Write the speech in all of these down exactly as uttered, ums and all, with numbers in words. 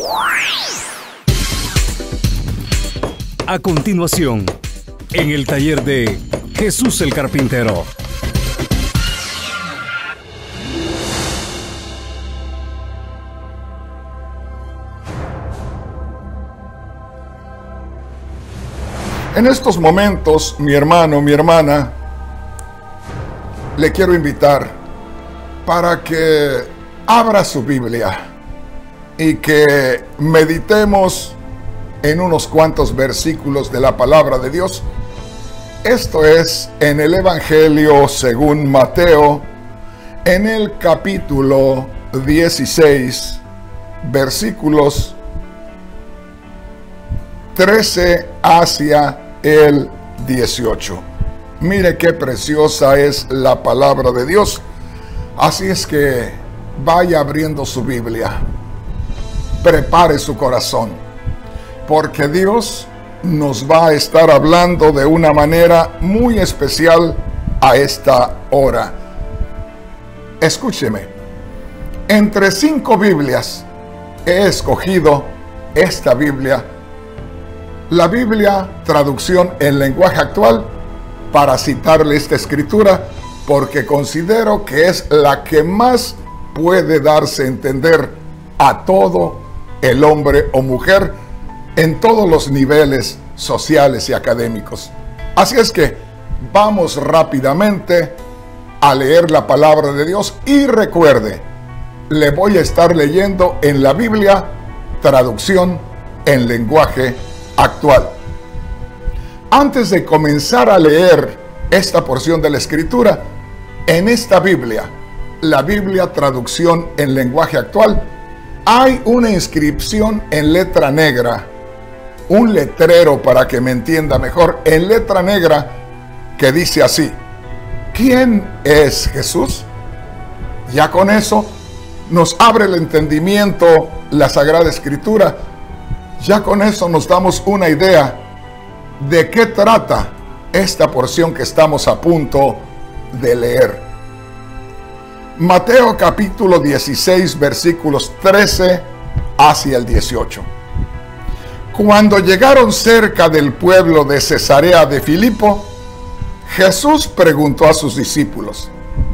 A continuación, en el taller de Jesús el Carpintero. En estos momentos, mi hermano, mi hermana, le quiero invitar para que abra su Biblia y que meditemos en unos cuantos versículos de la palabra de Dios. Esto es en el Evangelio según Mateo, en el capítulo dieciséis, versículos trece hacia el dieciocho. Mire qué preciosa es la palabra de Dios. Así es que vaya abriendo su Biblia, prepare su corazón, porque Dios nos va a estar hablando de una manera muy especial a esta hora. Escúcheme, entre cinco Biblias he escogido esta Biblia, la Biblia traducción en lenguaje actual, para citarle esta escritura, porque considero que es la que más puede darse a entender a todo el hombre o mujer en todos los niveles sociales y académicos. Así es que vamos rápidamente a leer la palabra de Dios y recuerde, le voy a estar leyendo en la Biblia traducción en lenguaje actual. Antes de comenzar a leer esta porción de la escritura, en esta Biblia, la Biblia traducción en lenguaje actual, hay una inscripción en letra negra, un letrero para que me entienda mejor, en letra negra que dice así: ¿quién es Jesús? Ya con eso nos abre el entendimiento la Sagrada Escritura. Ya con eso nos damos una idea de qué trata esta porción que estamos a punto de leer. Mateo capítulo dieciséis, versículos trece hacia el dieciocho. Cuando llegaron cerca del pueblo de Cesarea de Filipo, Jesús preguntó a sus discípulos: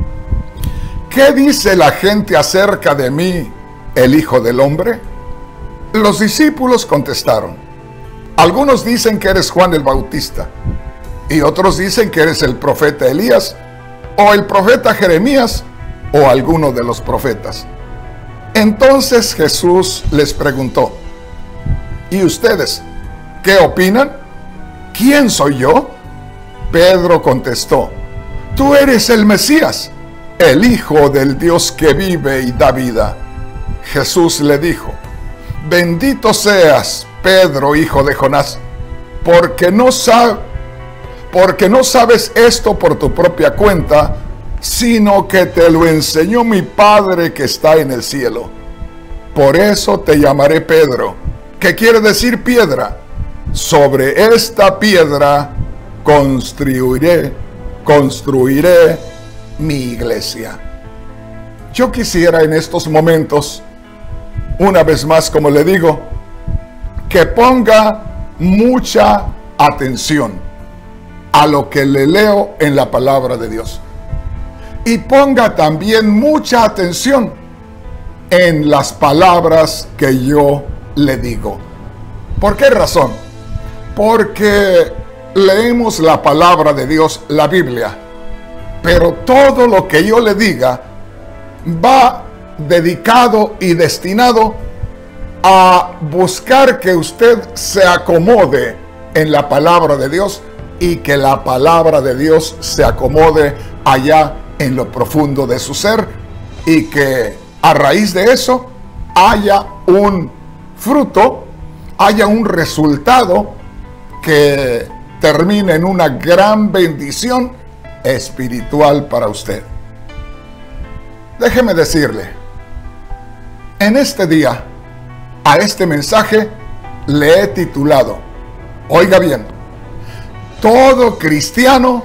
¿qué dice la gente acerca de mí, el Hijo del Hombre? Los discípulos contestaron: algunos dicen que eres Juan el Bautista, y otros dicen que eres el profeta Elías, o el profeta Jeremías, o alguno de los profetas. Entonces Jesús les preguntó: ¿y ustedes qué opinan? ¿Quién soy yo? Pedro contestó: tú eres el Mesías, el Hijo del Dios que vive y da vida. Jesús le dijo: bendito seas, Pedro, hijo de Jonás, porque no, sab- porque no sabes esto por tu propia cuenta, sino que te lo enseñó mi Padre que está en el cielo. Por eso te llamaré Pedro, que quiere decir piedra. Sobre esta piedra construiré, construiré mi iglesia. Yo quisiera en estos momentos, una vez más, como le digo, que ponga mucha atención a lo que le leo en la palabra de Dios. Y ponga también mucha atención en las palabras que yo le digo. ¿Por qué razón? Porque leemos la palabra de Dios, la Biblia, pero todo lo que yo le diga va dedicado y destinado a buscar que usted se acomode en la palabra de Dios y que la palabra de Dios se acomode allá en lo profundo de su ser, y que a raíz de eso haya un fruto, haya un resultado que termine en una gran bendición espiritual para usted. Déjeme decirle, en este día, a este mensaje le he titulado, oiga bien, todo cristiano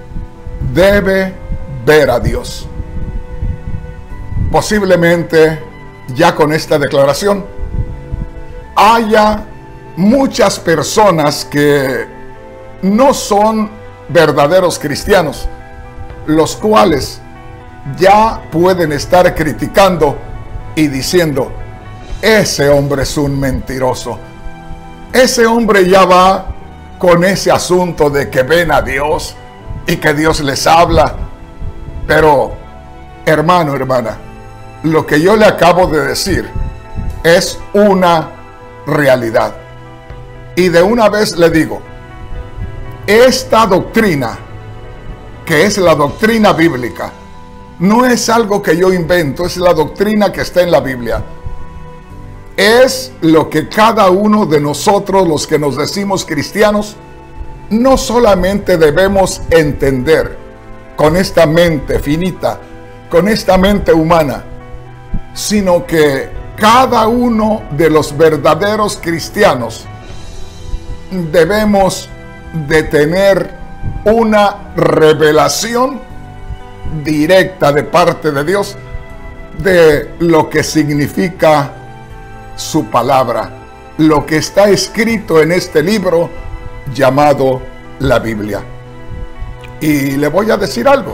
debe ver a Dios. Posiblemente ya con esta declaración haya muchas personas que no son verdaderos cristianos, los cuales ya pueden estar criticando y diciendo: ese hombre es un mentiroso, ese hombre ya va con ese asunto de que ven a Dios y que Dios les habla. Pero, hermano, hermana, lo que yo le acabo de decir es una realidad. Y de una vez le digo, esta doctrina, que es la doctrina bíblica, no es algo que yo invento, es la doctrina que está en la Biblia. Es lo que cada uno de nosotros, los que nos decimos cristianos, no solamente debemos entender con esta mente finita, con esta mente humana, sino que cada uno de los verdaderos cristianos debemos de tener una revelación directa de parte de Dios de lo que significa su palabra, lo que está escrito en este libro llamado la Biblia. Y le voy a decir algo.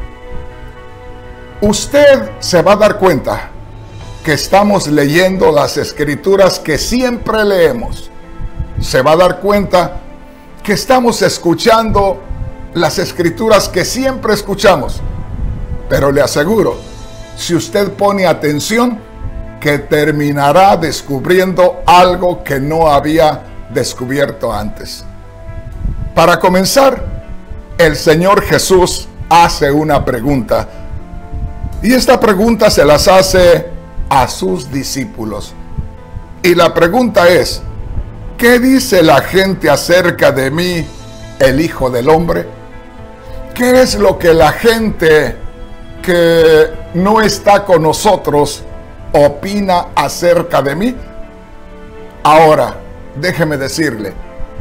Usted se va a dar cuenta que estamos leyendo las escrituras que siempre leemos. Se va a dar cuenta que estamos escuchando las escrituras que siempre escuchamos. Pero le aseguro, si usted pone atención, que terminará descubriendo algo que no había descubierto antes. Para comenzar, el Señor Jesús hace una pregunta. Y esta pregunta se las hace a sus discípulos. Y la pregunta es: ¿qué dice la gente acerca de mí, el Hijo del Hombre? ¿Qué es lo que la gente que no está con nosotros opina acerca de mí? Ahora, déjeme decirle,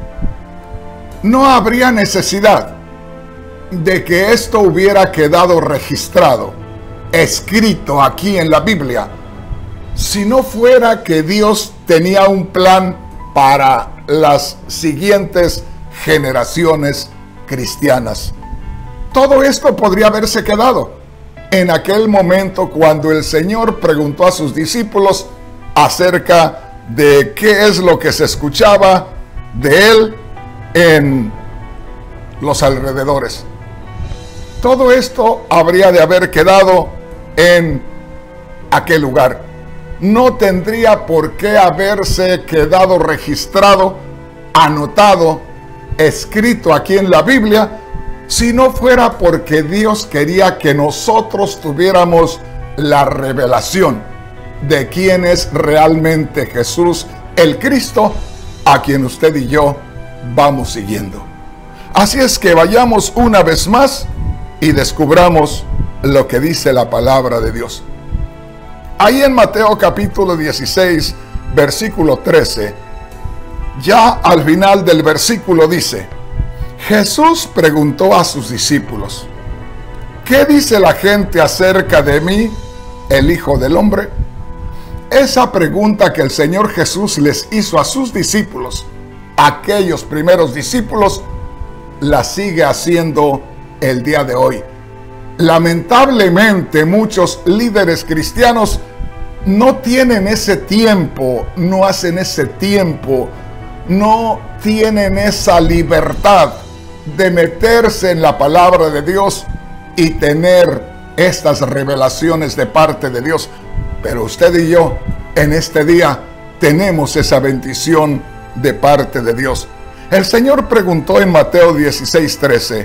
no habría necesidad de que esto hubiera quedado registrado, escrito aquí en la Biblia, si no fuera que Dios tenía un plan para las siguientes generaciones cristianas. Todo esto podría haberse quedado en aquel momento cuando el Señor preguntó a sus discípulos acerca de qué es lo que se escuchaba de Él en los alrededores. Todo esto habría de haber quedado en aquel lugar. No tendría por qué haberse quedado registrado, anotado, escrito aquí en la Biblia, si no fuera porque Dios quería que nosotros tuviéramos la revelación de quién es realmente Jesús, el Cristo, a quien usted y yo vamos siguiendo. Así es que vayamos una vez más y descubramos lo que dice la palabra de Dios. Ahí en Mateo capítulo dieciséis, versículo trece, ya al final del versículo dice: Jesús preguntó a sus discípulos: ¿qué dice la gente acerca de mí, el Hijo del Hombre? Esa pregunta que el Señor Jesús les hizo a sus discípulos, aquellos primeros discípulos, la sigue haciendo el día de hoy. Lamentablemente, muchos líderes cristianos no tienen ese tiempo, no hacen ese tiempo, no tienen esa libertad de meterse en la palabra de Dios y tener estas revelaciones de parte de Dios. Pero usted y yo en este día tenemos esa bendición de parte de Dios. El Señor preguntó en Mateo dieciséis, trece: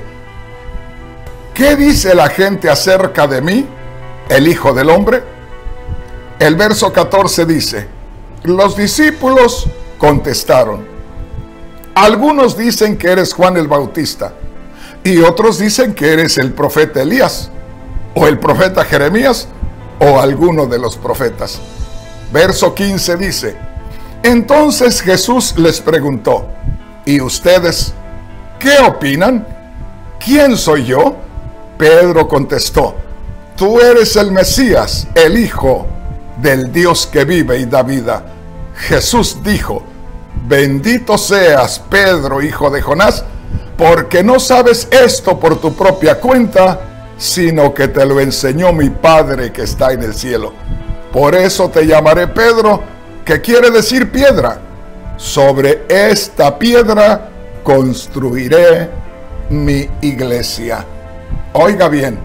¿qué dice la gente acerca de mí, el Hijo del Hombre? El verso catorce dice: los discípulos contestaron: algunos dicen que eres Juan el Bautista, y otros dicen que eres el profeta Elías, o el profeta Jeremías, o alguno de los profetas. Verso quince dice: entonces Jesús les preguntó: ¿y ustedes qué opinan? ¿Quién soy yo? Pedro contestó: tú eres el Mesías, el Hijo del Dios que vive y da vida. Jesús dijo: bendito seas, Pedro, hijo de Jonás, porque no sabes esto por tu propia cuenta, sino que te lo enseñó mi Padre que está en el cielo. Por eso te llamaré Pedro, que quiere decir piedra. Sobre esta piedra construiré mi iglesia. Oiga bien,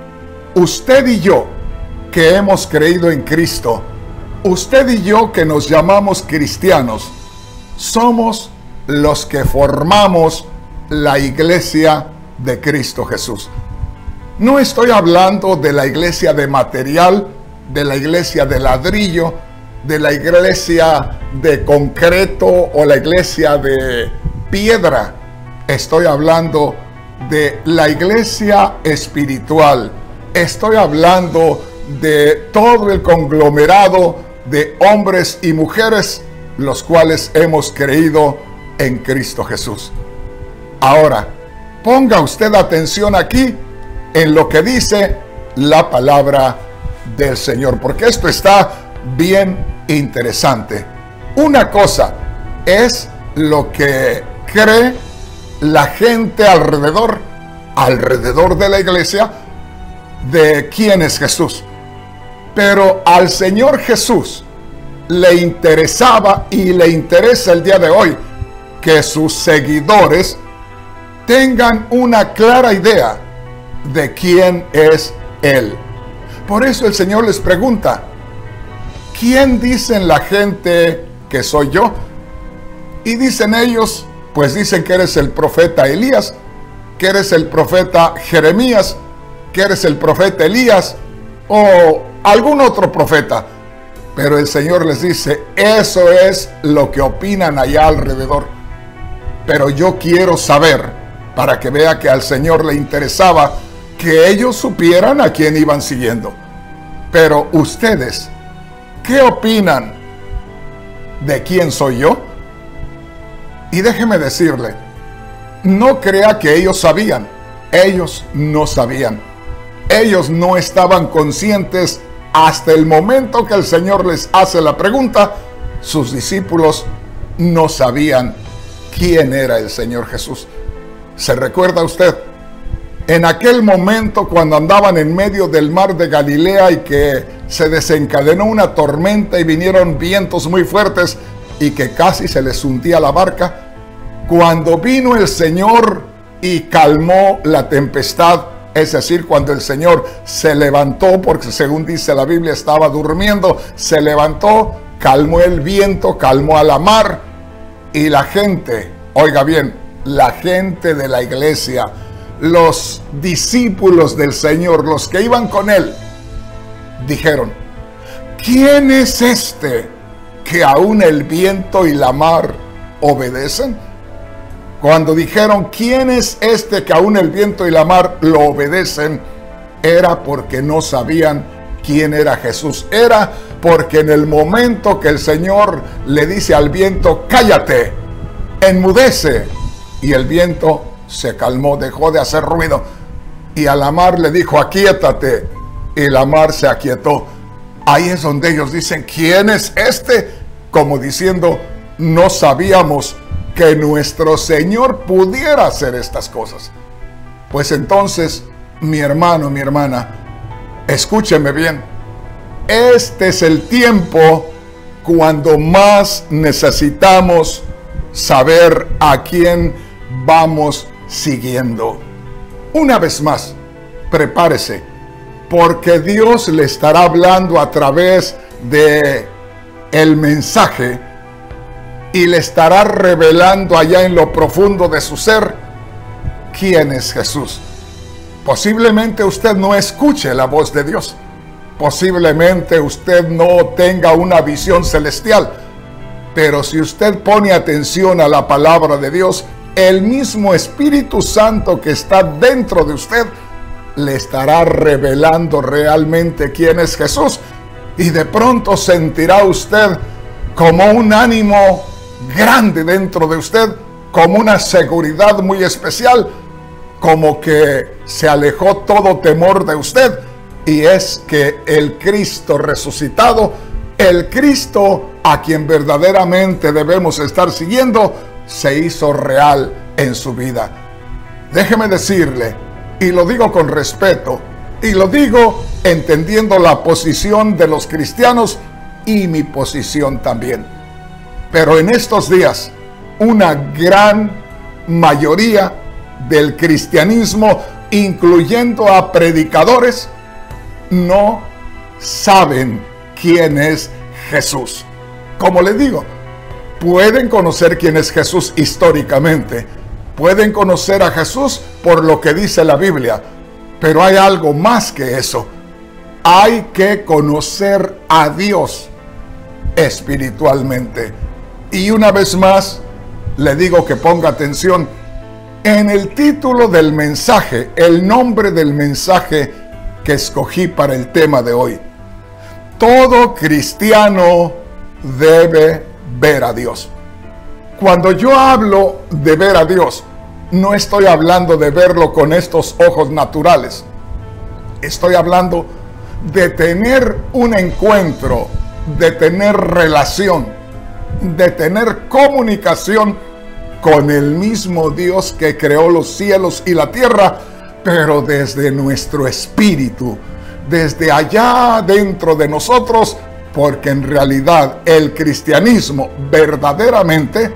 usted y yo que hemos creído en Cristo, usted y yo que nos llamamos cristianos, somos los que formamos la iglesia de Cristo Jesús. No estoy hablando de la iglesia de material, de la iglesia de ladrillo, de la iglesia de concreto o la iglesia de piedra. Estoy hablando de la iglesia espiritual. Estoy hablando de todo el conglomerado de hombres y mujeres los cuales hemos creído en Cristo Jesús. Ahora, ponga usted atención aquí en lo que dice la palabra del Señor, porque esto está bien interesante. Una cosa es lo que cree la gente alrededor, alrededor de la iglesia, de quién es Jesús. Pero al Señor Jesús le interesaba y le interesa el día de hoy que sus seguidores tengan una clara idea de quién es Él. Por eso el Señor les pregunta: ¿quién dicen la gente que soy yo? Y dicen ellos, pues dicen que eres el profeta Elías, que eres el profeta Jeremías, que eres el profeta Elías o algún otro profeta. Pero el Señor les dice: eso es lo que opinan allá alrededor. Pero yo quiero saber, para que vea que al Señor le interesaba que ellos supieran a quién iban siguiendo. Pero ustedes, ¿qué opinan de quién soy yo? Y déjeme decirle, no crea que ellos sabían. Ellos no sabían. Ellos no estaban conscientes hasta el momento que el Señor les hace la pregunta. Sus discípulos no sabían quién era el Señor Jesús. ¿Se recuerda usted? En aquel momento cuando andaban en medio del mar de Galilea y que se desencadenó una tormenta y vinieron vientos muy fuertes y que casi se les hundía la barca, cuando vino el Señor y calmó la tempestad, es decir, cuando el Señor se levantó, porque según dice la Biblia estaba durmiendo, se levantó, calmó el viento, calmó a la mar, y la gente, oiga bien, la gente de la iglesia, los discípulos del Señor, los que iban con Él, dijeron: ¿quién es este que aún el viento y la mar obedecen? Cuando dijeron: ¿quién es este que aún el viento y la mar lo obedecen?, era porque no sabían quién era Jesús. Era porque en el momento que el Señor le dice al viento: cállate, enmudece, y el viento se calmó, dejó de hacer ruido, y a la mar le dijo: aquíétate, y la mar se aquietó. Ahí es donde ellos dicen: ¿quién es este? Como diciendo: no sabíamos que nuestro Señor pudiera hacer estas cosas. Pues entonces, mi hermano, mi hermana, escúcheme bien. Este es el tiempo cuando más necesitamos saber a quién vamos siguiendo. Una vez más, prepárese, porque Dios le estará hablando a través de el mensaje y le estará revelando allá en lo profundo de su ser quién es Jesús. Posiblemente usted no escuche la voz de Dios. Posiblemente usted no tenga una visión celestial. Pero si usted pone atención a la palabra de Dios, el mismo Espíritu Santo que está dentro de usted le estará revelando realmente quién es Jesús. Y de pronto sentirá usted como un ánimo grande dentro de usted, como una seguridad muy especial, como que se alejó todo temor de usted, y es que el Cristo resucitado el Cristo a quien verdaderamente debemos estar siguiendo se hizo real en su vida. Déjeme decirle, y lo digo con respeto, y lo digo entendiendo la posición de los cristianos y mi posición también. Pero en estos días, una gran mayoría del cristianismo, incluyendo a predicadores, no saben quién es Jesús. Como le digo, pueden conocer quién es Jesús históricamente, pueden conocer a Jesús por lo que dice la Biblia, pero hay algo más que eso. Hay que conocer a Dios espiritualmente. Y una vez más, le digo que ponga atención. En el título del mensaje, el nombre del mensaje que escogí para el tema de hoy: todo cristiano debe ver a Dios. Cuando yo hablo de ver a Dios, no estoy hablando de verlo con estos ojos naturales. Estoy hablando de tener un encuentro, de tener relación, de tener comunicación con el mismo Dios que creó los cielos y la tierra, pero desde nuestro espíritu, desde allá dentro de nosotros, porque en realidad el cristianismo verdaderamente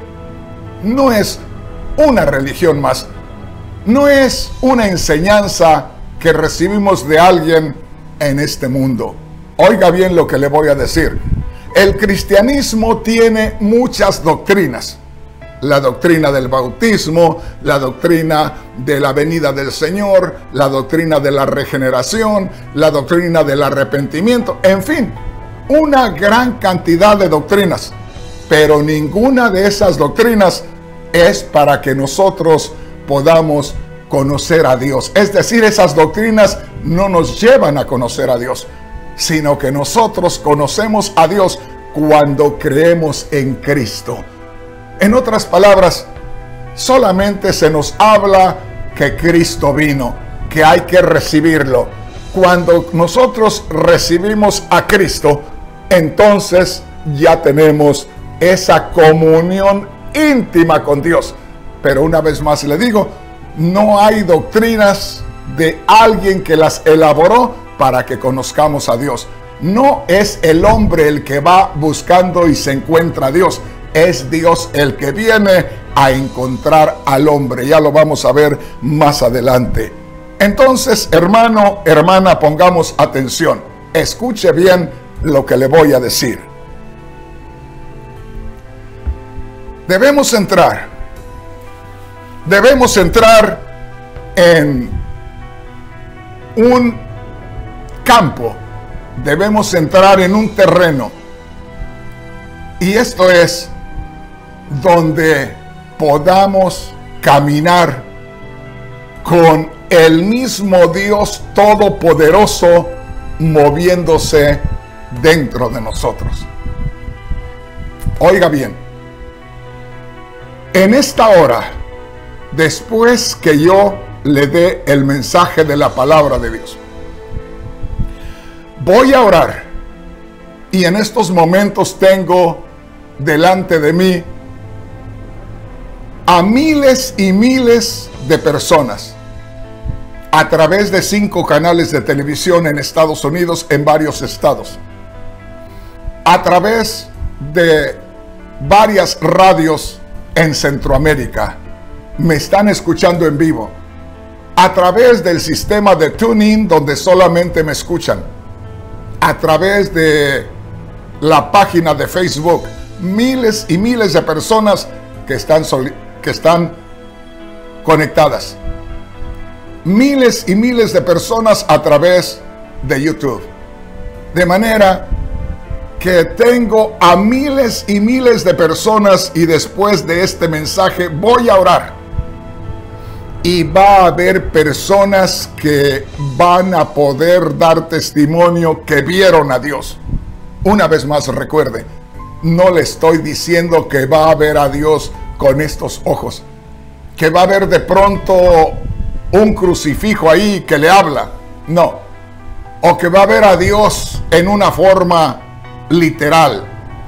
no es una religión más, no es una enseñanza que recibimos de alguien en este mundo. Oiga bien lo que le voy a decir. El cristianismo tiene muchas doctrinas. La doctrina del bautismo, la doctrina de la venida del Señor, la doctrina de la regeneración, la doctrina del arrepentimiento, en fin, una gran cantidad de doctrinas. Pero ninguna de esas doctrinas es para que nosotros podamos conocer a Dios. Es decir, esas doctrinas no nos llevan a conocer a Dios, sino que nosotros conocemos a Dios cuando creemos en Cristo. En otras palabras, solamente se nos habla que Cristo vino, que hay que recibirlo. Cuando nosotros recibimos a Cristo, entonces ya tenemos esa comunión íntima con Dios. Pero una vez más le digo, no hay doctrinas de alguien que las elaboró para que conozcamos a Dios. No es el hombre el que va buscando y se encuentra a Dios. Es Dios el que viene a encontrar al hombre. Ya lo vamos a ver más adelante. Entonces, hermano, hermana, pongamos atención. Escuche bien lo que le voy a decir. Debemos entrar. Debemos entrar en un campo. Debemos entrar en un terreno. Y esto es donde podamos caminar con el mismo Dios todopoderoso moviéndose dentro de nosotros. Oiga bien, en esta hora, después que yo le dé el mensaje de la palabra de Dios, voy a orar. Y en estos momentos tengo delante de mí a miles y miles de personas a través de cinco canales de televisión en Estados Unidos, en varios estados, a través de varias radios en Centroamérica. Me están escuchando en vivo a través del sistema de TuneIn, donde solamente me escuchan, a través de la página de Facebook, miles y miles de personas que están, que están conectadas, miles y miles de personas a través de YouTube, de manera que tengo a miles y miles de personas. Y después de este mensaje voy a orar, y va a haber personas que van a poder dar testimonio que vieron a Dios. Una vez más, recuerde, no le estoy diciendo que va a ver a Dios con estos ojos, que va a ver de pronto un crucifijo ahí que le habla, no, o que va a ver a Dios en una forma literal.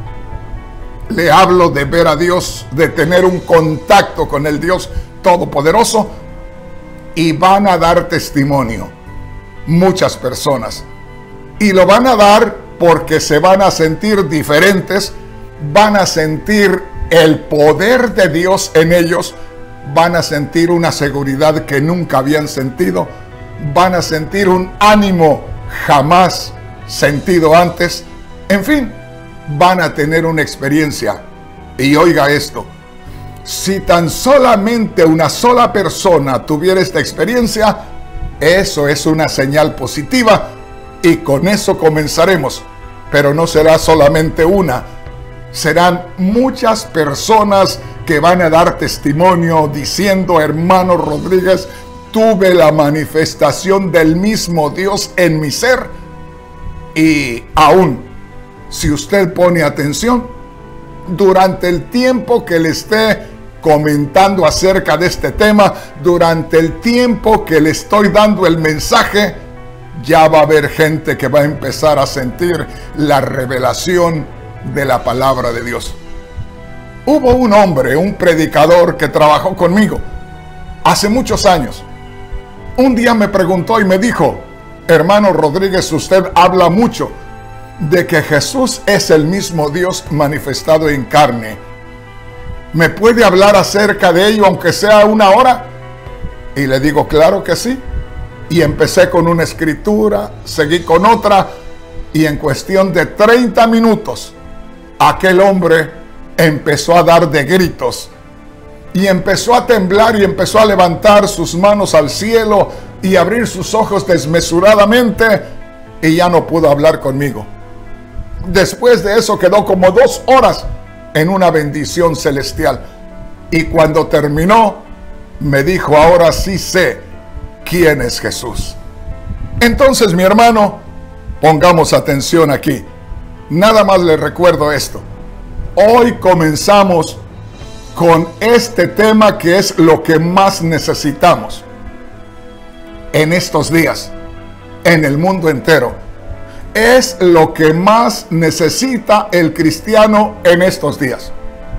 Le hablo de ver a Dios, de tener un contacto con el Dios Todopoderoso, y van a dar testimonio muchas personas. Y lo van a dar porque se van a sentir diferentes, van a sentir el poder de Dios en ellos, van a sentir una seguridad que nunca habían sentido, van a sentir un ánimo jamás sentido antes. En fin, van a tener una experiencia. Y oiga esto, si tan solamente una sola persona tuviera esta experiencia, eso es una señal positiva, y con eso comenzaremos. Pero no será solamente una, serán muchas personas que van a dar testimonio diciendo: hermano Rodríguez, tuve la manifestación del mismo Dios en mi ser. Y aún, si usted pone atención, durante el tiempo que le esté comentando acerca de este tema, durante el tiempo que le estoy dando el mensaje, ya va a haber gente que va a empezar a sentir la revelación de la palabra de Dios. Hubo un hombre, un predicador que trabajó conmigo hace muchos años. Un día me preguntó y me dijo: hermano Rodríguez, usted habla mucho de que Jesús es el mismo Dios manifestado en carne. ¿Me puede hablar acerca de ello aunque sea una hora? Y le digo: claro que sí. Y empecé con una escritura, seguí con otra, y en cuestión de treinta minutos, aquel hombre empezó a dar de gritos, y empezó a temblar, y empezó a levantar sus manos al cielo, y abrir sus ojos desmesuradamente, y ya no pudo hablar conmigo. Después de eso quedó como dos horas en una bendición celestial, y cuando terminó, me dijo: ahora sí sé quién es Jesús. Entonces, mi hermano, pongamos atención aquí. Nada más le recuerdo esto. Hoy comenzamos con este tema que es lo que más necesitamos en estos días, en el mundo entero. Es lo que más necesita el cristiano en estos días.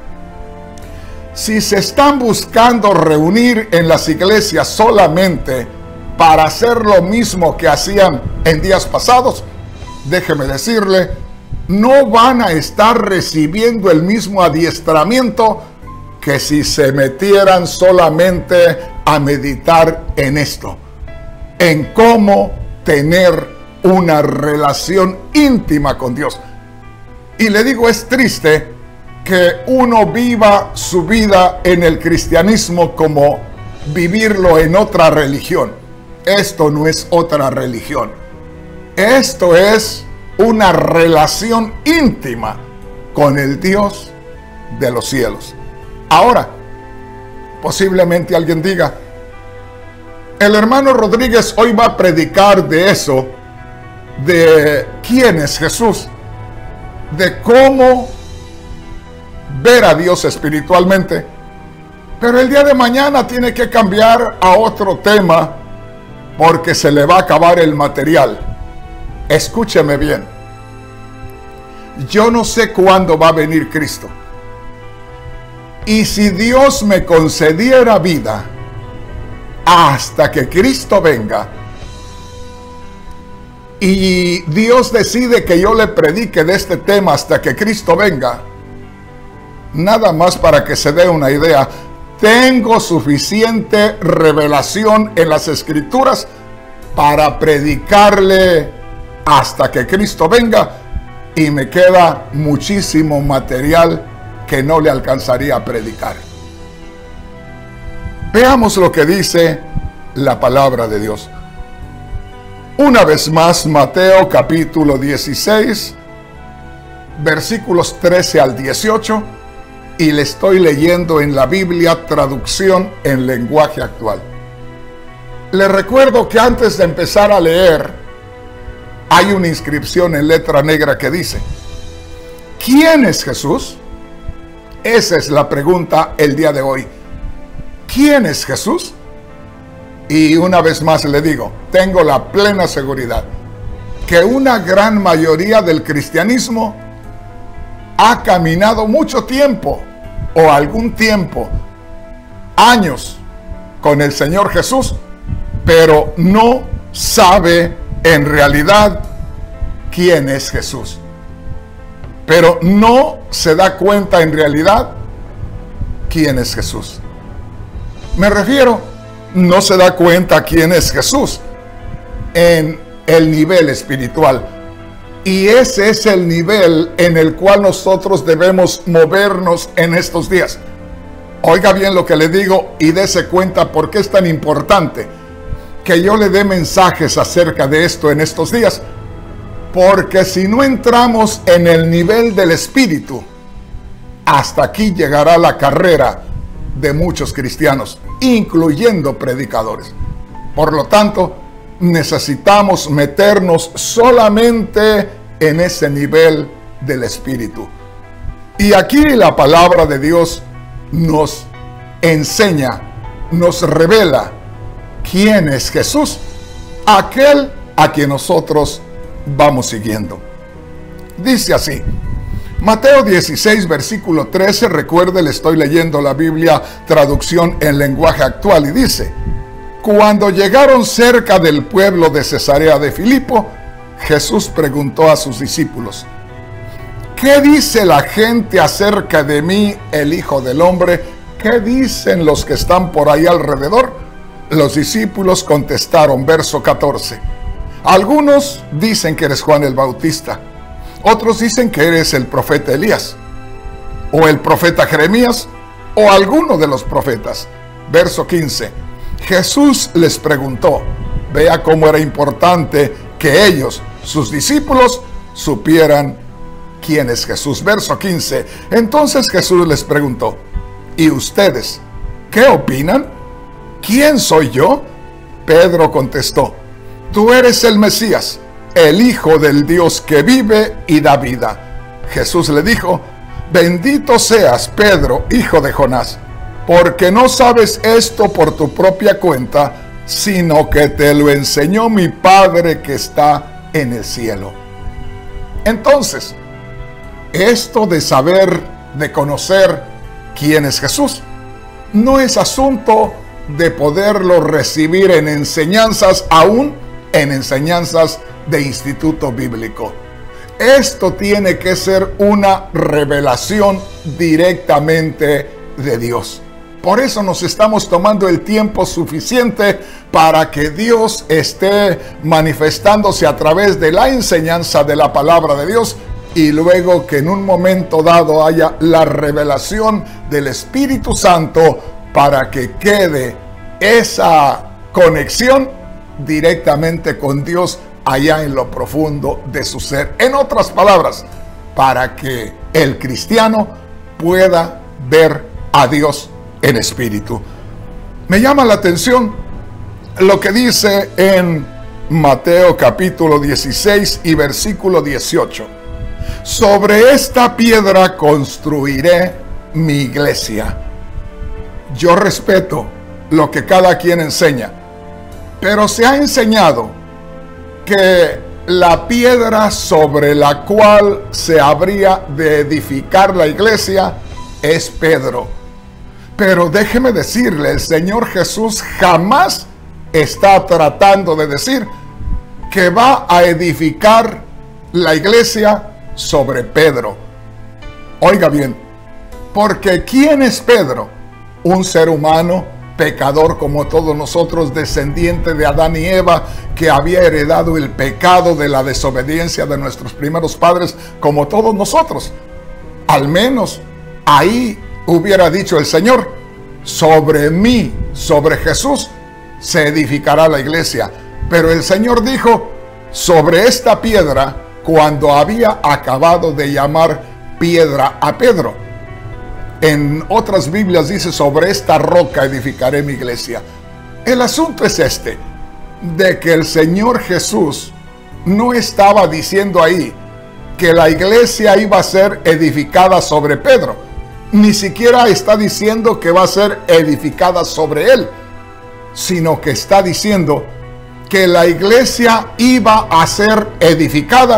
Si se están buscando reunir en las iglesias solamente para hacer lo mismo que hacían en días pasados, déjeme decirle, no van a estar recibiendo el mismo adiestramiento que si se metieran solamente a meditar en esto, en cómo tener una relación íntima con Dios. Y le digo, es triste que uno viva su vida en el cristianismo como vivirlo en otra religión. Esto no es otra religión. Esto es una relación íntima con el Dios de los cielos. Ahora, posiblemente alguien diga, el hermano Rodríguez hoy va a predicar de eso, de quién es Jesús, de cómo ver a Dios espiritualmente, pero el día de mañana tiene que cambiar a otro tema porque se le va a acabar el material. Escúcheme bien, yo no sé cuándo va a venir Cristo, y si Dios me concediera vida hasta que Cristo venga, y Dios decide que yo le predique de este tema hasta que Cristo venga, nada más para que se dé una idea, tengo suficiente revelación en las Escrituras para predicarle hasta que Cristo venga, y me queda muchísimo material que no le alcanzaría a predicar. Veamos lo que dice la palabra de Dios. Una vez más, Mateo capítulo dieciséis, versículos trece al dieciocho, y le estoy leyendo en la Biblia traducción en lenguaje actual. Le recuerdo que antes de empezar a leer, hay una inscripción en letra negra que dice, ¿quién es Jesús? Esa es la pregunta el día de hoy. ¿Quién es Jesús? Y una vez más le digo, tengo la plena seguridad que una gran mayoría del cristianismo ha caminado mucho tiempo o algún tiempo, años con el Señor Jesús, pero no sabe en realidad quién es Jesús. Pero no se da cuenta en realidad quién es Jesús. Me refiero, no se da cuenta quién es Jesús en el nivel espiritual. Y ese es el nivel en el cual nosotros debemos movernos en estos días. Oiga bien lo que le digo y dése cuenta por qué es tan importante que yo le dé mensajes acerca de esto en estos días. Porque si no entramos en el nivel del espíritu, hasta aquí llegará la carrera de muchos cristianos, incluyendo predicadores. Por lo tanto, necesitamos meternos solamente en ese nivel del espíritu. Y aquí la palabra de Dios nos enseña, nos revela quién es Jesús, aquel a quien nosotros vamos siguiendo. Dice así, Mateo dieciséis, versículo trece, recuerde, le estoy leyendo la Biblia, traducción en lenguaje actual, y dice: cuando llegaron cerca del pueblo de Cesarea de Filipo, Jesús preguntó a sus discípulos: ¿qué dice la gente acerca de mí, el Hijo del Hombre? ¿Qué dicen los que están por ahí alrededor? Los discípulos contestaron, verso catorce: algunos dicen que eres Juan el Bautista, otros dicen que eres el profeta Elías, o el profeta Jeremías, o alguno de los profetas. Verso quince: Jesús les preguntó, vea cómo era importante que ellos, sus discípulos, supieran quién es Jesús. Verso quince: entonces Jesús les preguntó, ¿y ustedes qué opinan? ¿Quién soy yo? Pedro contestó, tú eres el Mesías, el Hijo del Dios que vive y da vida. Jesús le dijo, bendito seas, Pedro, hijo de Jonás, porque no sabes esto por tu propia cuenta, sino que te lo enseñó mi Padre que está en el cielo. Entonces, esto de saber, de conocer quién es Jesús, no es asunto de poderlo recibir en enseñanzas, aún en enseñanzas de instituto bíblico. Esto tiene que ser una revelación directamente de Dios. Por eso nos estamos tomando el tiempo suficiente para que Dios esté manifestándose a través de la enseñanza de la palabra de Dios, y luego que en un momento dado haya la revelación del Espíritu Santo para que quede esa conexión directamente con Dios allá en lo profundo de su ser. En otras palabras, para que el cristiano pueda ver a Dios en espíritu. Me llama la atención lo que dice en Mateo capítulo dieciséis y versículo dieciocho. Sobre esta piedra construiré mi iglesia. Yo respeto lo que cada quien enseña, pero se ha enseñado que la piedra sobre la cual se habría de edificar la iglesia es Pedro. Pero déjeme decirle, el Señor Jesús jamás está tratando de decir que va a edificar la iglesia sobre Pedro. Oiga bien, porque ¿quién es Pedro? Un ser humano pecador como todos nosotros, descendiente de Adán y Eva, que había heredado el pecado de la desobediencia de nuestros primeros padres, como todos nosotros. Al menos ahí hubiera dicho el Señor, sobre mí, sobre Jesús, se edificará la iglesia. Pero el Señor dijo, sobre esta piedra, cuando había acabado de llamar piedra a Pedro. En otras Biblias dice, sobre esta roca edificaré mi iglesia. El asunto es este, de que el Señor Jesús no estaba diciendo ahí que la iglesia iba a ser edificada sobre Pedro. Ni siquiera está diciendo que va a ser edificada sobre él, sino que está diciendo que la iglesia iba a ser edificada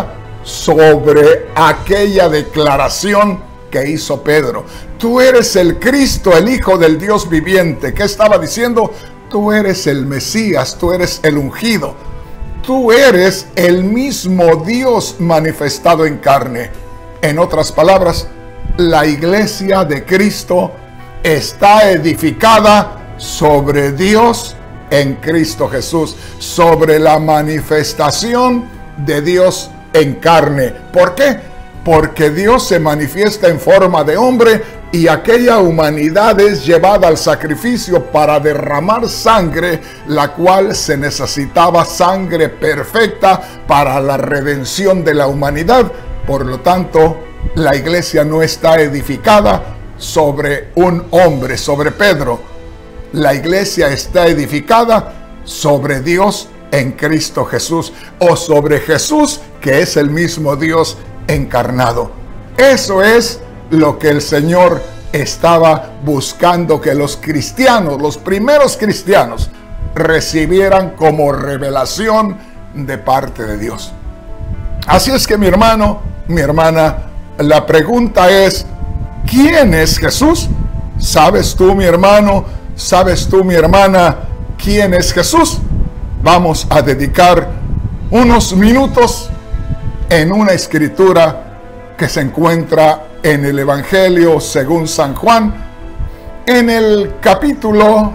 sobre aquella declaración que hizo Pedro. Tú eres el Cristo, el Hijo del Dios viviente. ¿Qué estaba diciendo? Tú eres el Mesías, tú eres el ungido. Tú eres el mismo Dios manifestado en carne. En otras palabras, la iglesia de Cristo está edificada sobre Dios en Cristo Jesús, sobre la manifestación de Dios en carne. ¿Por qué? Porque Dios se manifiesta en forma de hombre y aquella humanidad es llevada al sacrificio para derramar sangre, la cual se necesitaba sangre perfecta para la redención de la humanidad. Por lo tanto, la iglesia no está edificada sobre un hombre, sobre Pedro. La iglesia está edificada sobre Dios en Cristo Jesús, o sobre Jesús, que es el mismo Dios encarnado. Eso es lo que el Señor estaba buscando que los cristianos, los primeros cristianos, recibieran como revelación de parte de Dios. Así es que, mi hermano, mi hermana, la pregunta es, ¿quién es Jesús? ¿Sabes tú, mi hermano? ¿Sabes tú, mi hermana, quién es Jesús? Vamos a dedicar unos minutos en una escritura que se encuentra en el Evangelio según San Juan, en el capítulo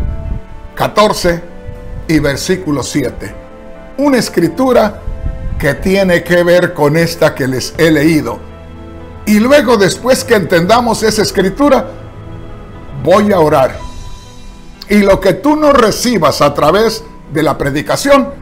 catorce y versículo siete. Una escritura que tiene que ver con esta que les he leído. Y luego, después que entendamos esa escritura, voy a orar. Y lo que tú no recibas a través de la predicación,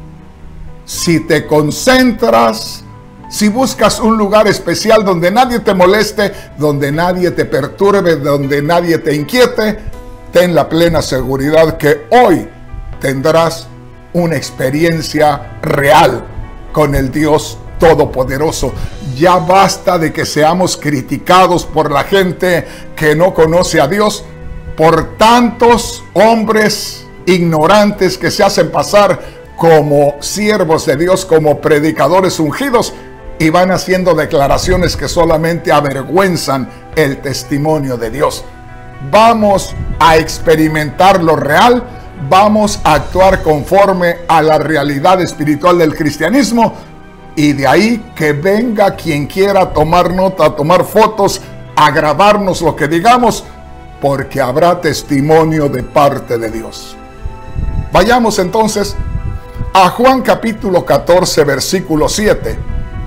si te concentras, si buscas un lugar especial donde nadie te moleste, donde nadie te perturbe, donde nadie te inquiete, ten la plena seguridad que hoy tendrás una experiencia real con el Dios Todopoderoso. Ya basta de que seamos criticados por la gente que no conoce a Dios, por tantos hombres ignorantes que se hacen pasar como siervos de Dios, como predicadores ungidos, y van haciendo declaraciones que solamente avergüenzan el testimonio de Dios. Vamos a experimentar lo real, vamos a actuar conforme a la realidad espiritual del cristianismo, y de ahí que venga quien quiera tomar nota, tomar fotos, a grabarnos lo que digamos, porque habrá testimonio de parte de Dios. Vayamos entonces a Juan capítulo catorce, versículo siete.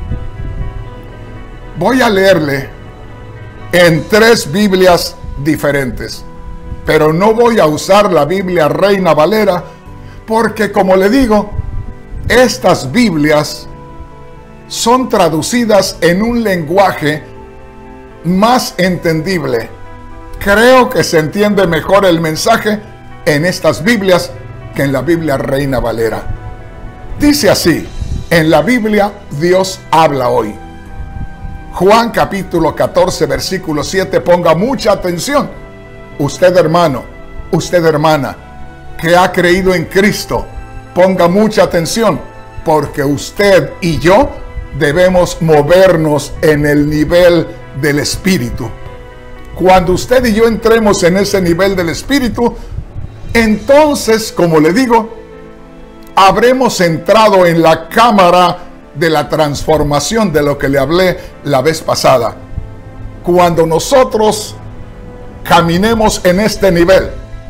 Voy a leerle en tres Biblias diferentes, pero no voy a usar la Biblia Reina Valera, porque, como le digo, estas Biblias son traducidas en un lenguaje más entendible. Creo que se entiende mejor el mensaje en estas Biblias que en la Biblia Reina Valera. Dice así, en la Biblia Dios habla hoy. Juan capítulo catorce, versículo siete, ponga mucha atención. Usted, hermano, usted, hermana, que ha creído en Cristo, ponga mucha atención, porque usted y yo debemos movernos en el nivel del Espíritu. Cuando usted y yo entremos en ese nivel del Espíritu, entonces, como le digo, habremos entrado en la cámara de la transformación de lo que le hablé la vez pasada. Cuando nosotros caminemos en este nivel,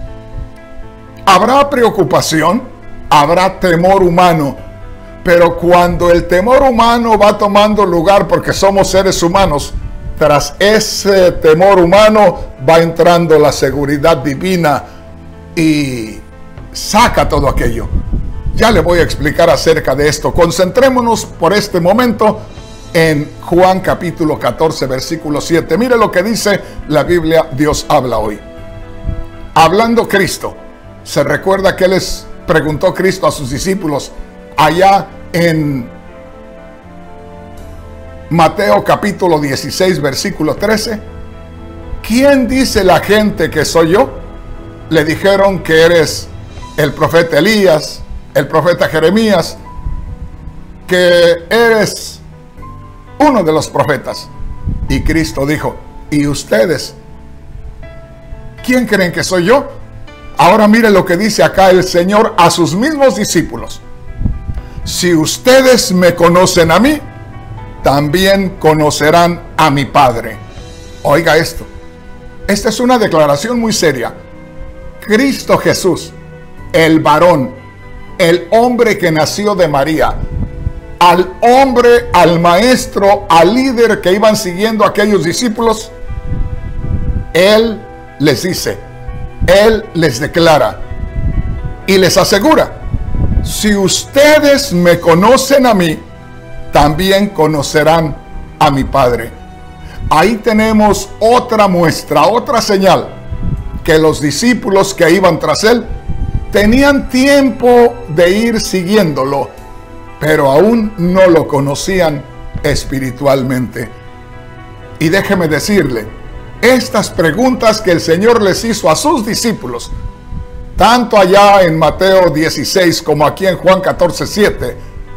habrá preocupación, habrá temor humano, pero cuando el temor humano va tomando lugar, porque somos seres humanos, tras ese temor humano va entrando la seguridad divina y saca todo aquello. Ya le voy a explicar acerca de esto. Concentrémonos por este momento en Juan capítulo catorce, versículo siete. Mire lo que dice la Biblia, Dios habla hoy. Hablando Cristo, se recuerda que les preguntó Cristo a sus discípulos allá en Mateo capítulo dieciséis, versículo trece. ¿Quién dice la gente que soy yo? Le dijeron que eres el profeta Elías, el profeta Jeremías, que eres uno de los profetas. Y Cristo dijo, ¿y ustedes? ¿Quién creen que soy yo? Ahora mire lo que dice acá el Señor a sus mismos discípulos. Si ustedes me conocen a mí, también conocerán a mi Padre. Oiga esto. Esta es una declaración muy seria. Cristo Jesús, el varón, el hombre que nació de María, al hombre, al maestro, al líder que iban siguiendo aquellos discípulos, Él les dice, Él les declara y les asegura, si ustedes me conocen a mí, también conocerán a mi Padre. Ahí tenemos otra muestra, otra señal, que los discípulos que iban tras Él tenían tiempo de ir siguiéndolo, pero aún no lo conocían espiritualmente. Y déjeme decirle, estas preguntas que el Señor les hizo a sus discípulos, tanto allá en Mateo dieciséis como aquí en Juan catorce, siete,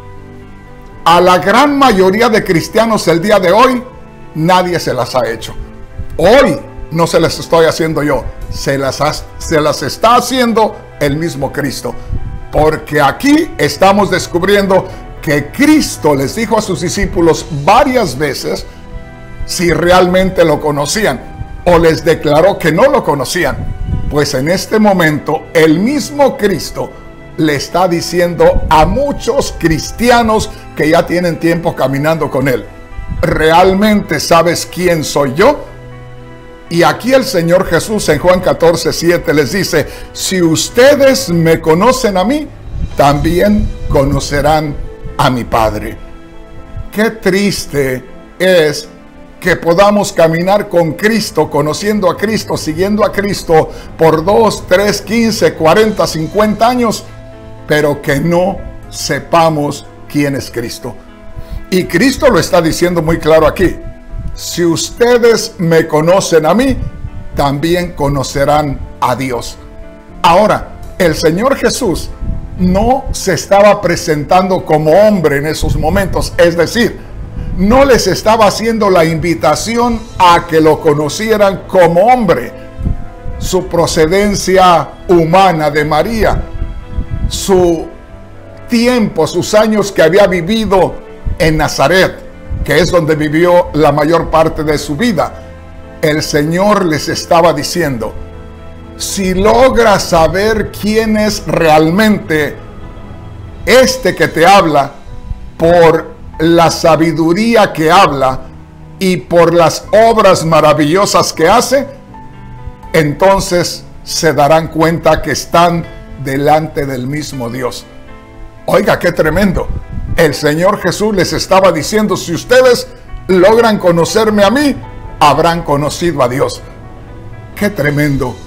a la gran mayoría de cristianos el día de hoy, nadie se las ha hecho. Hoy no se las estoy haciendo yo, se las, ha, se las está haciendo el mismo Cristo. Porque aquí estamos descubriendo que Cristo les dijo a sus discípulos varias veces si realmente lo conocían, o les declaró que no lo conocían. Pues en este momento el mismo Cristo le está diciendo a muchos cristianos que ya tienen tiempo caminando con Él, ¿realmente sabes quién soy yo? Y aquí el Señor Jesús en Juan catorce, siete les dice, si ustedes me conocen a mí, también conocerán a mi Padre. Qué triste es que podamos caminar con Cristo, conociendo a Cristo, siguiendo a Cristo por dos, tres, quince, cuarenta, cincuenta años, pero que no sepamos quién es Cristo. Y Cristo lo está diciendo muy claro aquí. Si ustedes me conocen a mí, también conocerán a Dios. Ahora, el Señor Jesús no se estaba presentando como hombre en esos momentos, es decir, no les estaba haciendo la invitación a que lo conocieran como hombre. Su procedencia humana de María, su tiempo, sus años que había vivido en Nazaret, que es donde vivió la mayor parte de su vida, el Señor les estaba diciendo, si logras saber quién es realmente este que te habla, por la sabiduría que habla y por las obras maravillosas que hace, entonces se darán cuenta que están delante del mismo Dios. Oiga, qué tremendo. El Señor Jesús les estaba diciendo, si ustedes logran conocerme a mí, habrán conocido a Dios. Qué tremendo.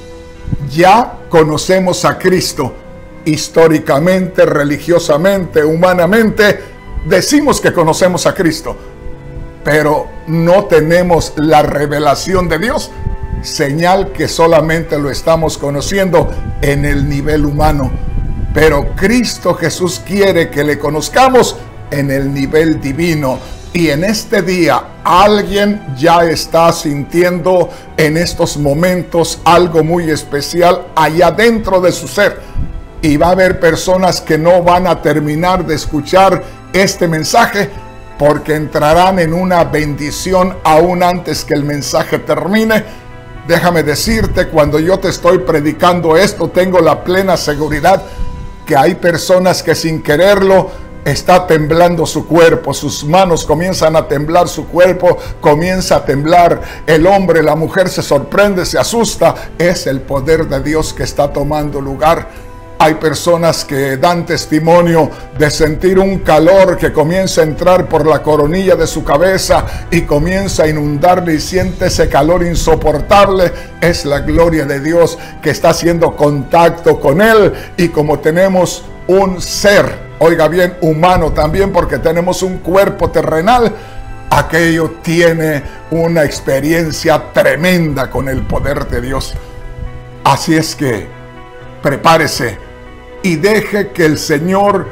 Ya conocemos a Cristo. Históricamente, religiosamente, humanamente, decimos que conocemos a Cristo, pero no tenemos la revelación de Dios, señal que solamente lo estamos conociendo en el nivel humano. Pero Cristo Jesús quiere que le conozcamos en el nivel divino. Y en este día alguien ya está sintiendo en estos momentos algo muy especial allá dentro de su ser. Y va a haber personas que no van a terminar de escuchar este mensaje porque entrarán en una bendición aún antes que el mensaje termine. Déjame decirte, cuando yo te estoy predicando esto, tengo la plena seguridad que hay personas que sin quererlo está temblando su cuerpo, sus manos comienzan a temblar, su cuerpo comienza a temblar, el hombre, la mujer se sorprende, se asusta. Es el poder de Dios que está tomando lugar. Hay personas que dan testimonio de sentir un calor que comienza a entrar por la coronilla de su cabeza y comienza a inundarle y siente ese calor insoportable. Es la gloria de Dios que está haciendo contacto con él. Y como tenemos un ser, oiga bien, humano también, porque tenemos un cuerpo terrenal, aquello tiene una experiencia tremenda con el poder de Dios. Así es que prepárese y deje que el Señor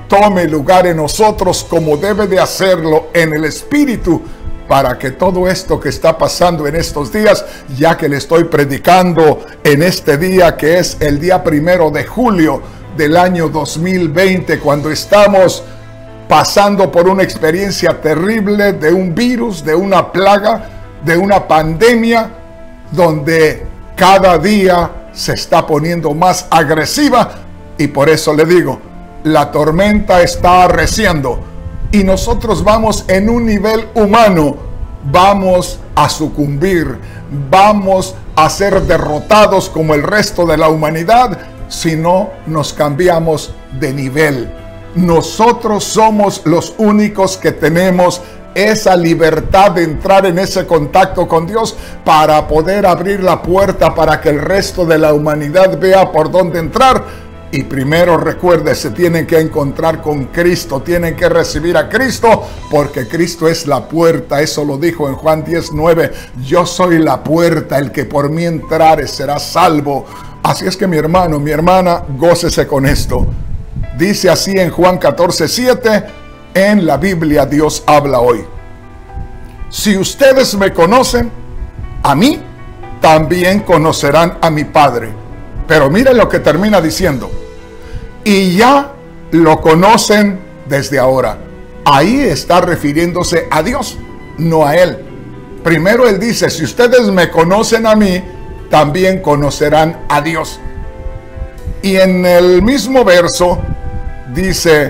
tome lugar en nosotros como debe de hacerlo en el Espíritu, para que todo esto que está pasando en estos días, ya que le estoy predicando en este día que es el día primero de julio del año dos mil veinte, cuando estamos pasando por una experiencia terrible de un virus, de una plaga, de una pandemia, donde cada día se está poniendo más agresiva, y por eso le digo, la tormenta está arreciando y nosotros vamos en un nivel humano, vamos a sucumbir, vamos a ser derrotados como el resto de la humanidad si no nos cambiamos de nivel. Nosotros somos los únicos que tenemos esa libertad de entrar en ese contacto con Dios para poder abrir la puerta para que el resto de la humanidad vea por dónde entrar. Y primero, recuerde, se tienen que encontrar con Cristo, tienen que recibir a Cristo, porque Cristo es la puerta. Eso lo dijo en Juan diez nueve. Yo soy la puerta, el que por mí entrare será salvo. Así es que mi hermano, mi hermana, gócese con esto. Dice así en Juan catorce siete, en la Biblia Dios habla hoy. Si ustedes me conocen, a mí también conocerán a mi Padre. Pero miren lo que termina diciendo. Y ya lo conocen desde ahora. Ahí está refiriéndose a Dios, no a Él. Primero Él dice, si ustedes me conocen a mí, también conocerán a Dios. Y en el mismo verso dice,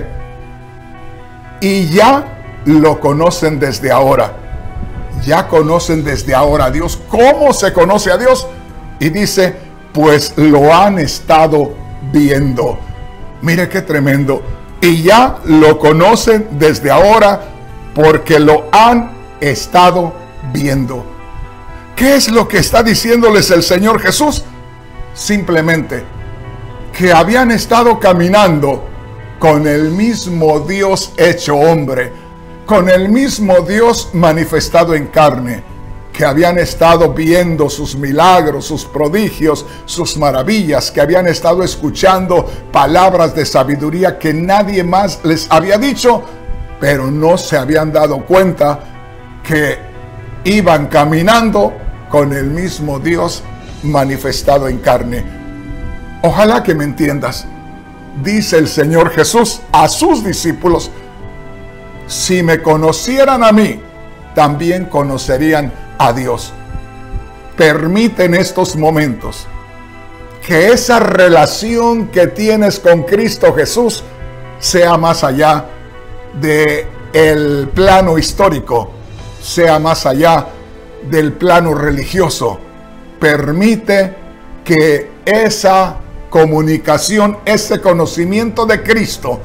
y ya lo conocen desde ahora. Ya conocen desde ahora a Dios. ¿Cómo se conoce a Dios? Y dice, pues lo han estado viendo. Mire qué tremendo. Y ya lo conocen desde ahora porque lo han estado viendo. ¿Qué es lo que está diciéndoles el Señor Jesús? Simplemente que habían estado caminando con el mismo Dios hecho hombre, con el mismo Dios manifestado en carne, que habían estado viendo sus milagros, sus prodigios, sus maravillas, que habían estado escuchando palabras de sabiduría que nadie más les había dicho, pero no se habían dado cuenta que iban caminando con el mismo Dios manifestado en carne. Ojalá que me entiendas. Dice el Señor Jesús a sus discípulos, si me conocieran a mí, también conocerían a Dios. Permite en estos momentos que esa relación que tienes con Cristo Jesús sea más allá de el plano histórico, sea más allá del plano religioso. Permite que esa comunicación, ese conocimiento de Cristo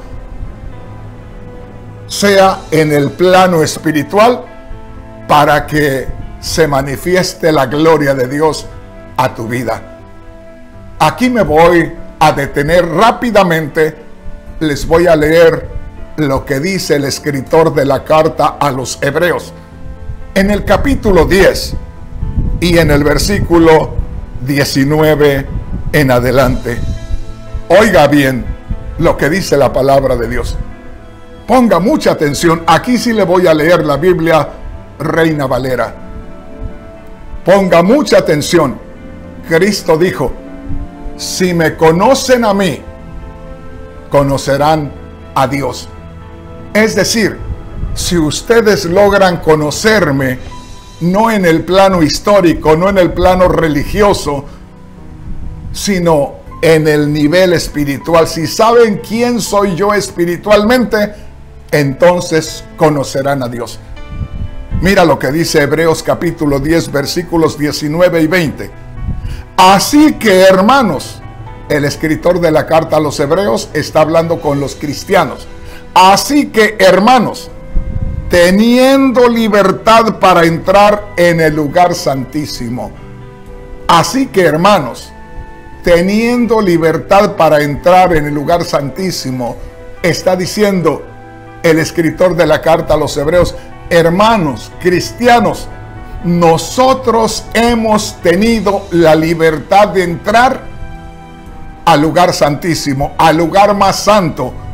sea en el plano espiritual, para que se manifieste la gloria de Dios a tu vida. Aquí me voy a detener rápidamente. Les voy a leer lo que dice el escritor de la carta a los Hebreos en el capítulo diez y en el versículo diecinueve en adelante. Oiga bien lo que dice la palabra de Dios. Ponga mucha atención. Aquí sí le voy a leer la Biblia Reina Valera. Ponga mucha atención. Cristo dijo, si me conocen a mí, conocerán a Dios. Es decir, si ustedes logran conocerme, no en el plano histórico, no en el plano religioso, sino en el nivel espiritual, si saben quién soy yo espiritualmente, entonces conocerán a Dios. Mira lo que dice Hebreos capítulo diez, versículos diecinueve y veinte. Así que, hermanos, el escritor de la carta a los Hebreos está hablando con los cristianos. Así que, hermanos, teniendo libertad para entrar en el lugar santísimo. Así que, hermanos, teniendo libertad para entrar en el lugar santísimo, está diciendo el escritor de la carta a los Hebreos, hermanos cristianos, nosotros hemos tenido la libertad de entrar al lugar santísimo, al lugar más santo,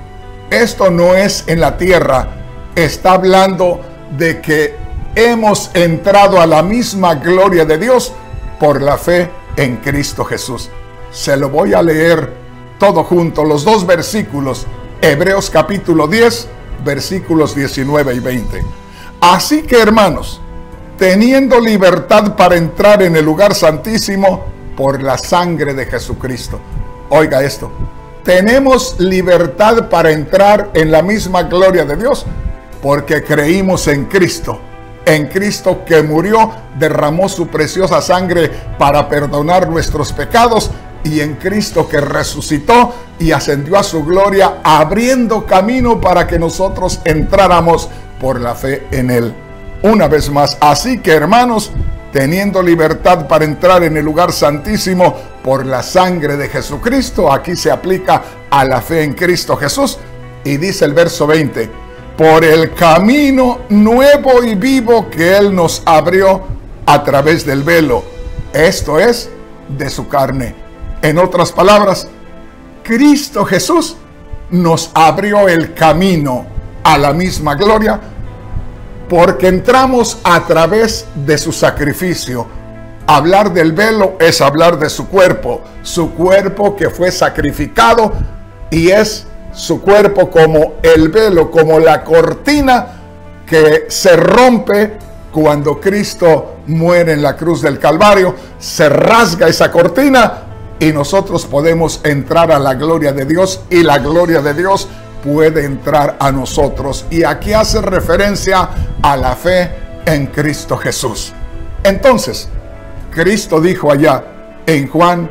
Esto no es en la tierra. Está hablando de que hemos entrado a la misma gloria de Dios por la fe en Cristo Jesús. Se lo voy a leer todo junto, los dos versículos. Hebreos capítulo diez, versículos diecinueve y veinte. Así que, hermanos, teniendo libertad para entrar en el lugar santísimo por la sangre de Jesucristo. Oiga esto. Tenemos libertad para entrar en la misma gloria de Dios porque creímos en Cristo. En Cristo que murió, derramó su preciosa sangre para perdonar nuestros pecados, y en Cristo que resucitó y ascendió a su gloria, abriendo camino para que nosotros entráramos por la fe en Él. Una vez más, así que, hermanos, teniendo libertad para entrar en el lugar santísimo por la sangre de Jesucristo, aquí se aplica a la fe en Cristo Jesús, y dice el verso veinte, por el camino nuevo y vivo que Él nos abrió a través del velo, esto es, de su carne. En otras palabras, Cristo Jesús nos abrió el camino a la misma gloria porque entramos a través de su sacrificio. Hablar del velo es hablar de su cuerpo, su cuerpo que fue sacrificado, y es su cuerpo como el velo, como la cortina que se rompe cuando Cristo muere en la cruz del Calvario. Se rasga esa cortina y nosotros podemos entrar a la gloria de Dios, y la gloria de Dios puede entrar a nosotros. Y aquí hace referencia a la fe en Cristo Jesús. Entonces, Cristo dijo allá en Juan